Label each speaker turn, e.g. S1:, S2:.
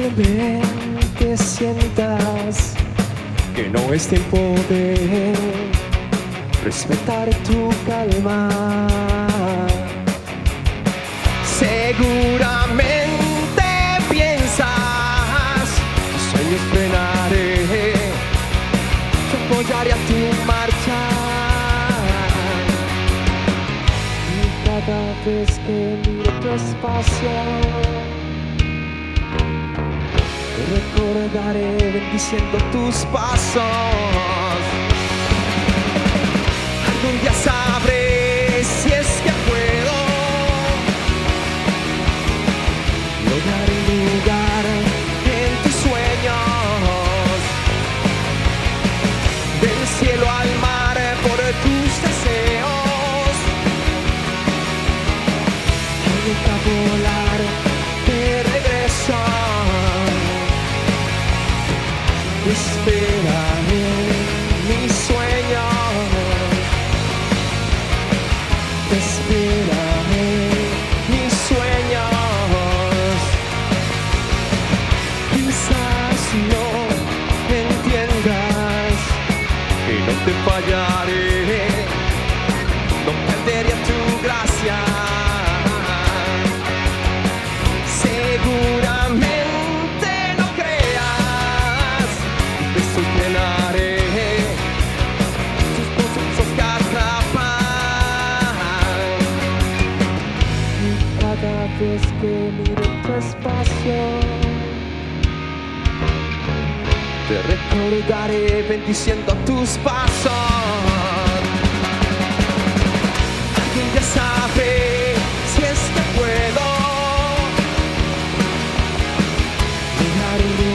S1: Seguramente sientas que no es tiempo de respetar tu calma. Seguramente piensas tus sueños frenaré, te apoyaré a tu marcha. Y cada vez que miro tu espacio, te recordaré bendiciendo tus pasos. Algún día sabré si es que puedo lograr un lugar en tus sueños, del cielo al mar por tus deseos, y nunca volar de regreso. Espérame mis sueños, espérame mis sueños. Quizás no entiendas que no te fallaré, no perderé tu gracia. Seguramente no creas, te sostendré, tus pasos que atrapan. Y cada vez que miro tu espacio, te recordaré bendiciendo tus pasos. Alguien ya sabe si es que puedo lograr un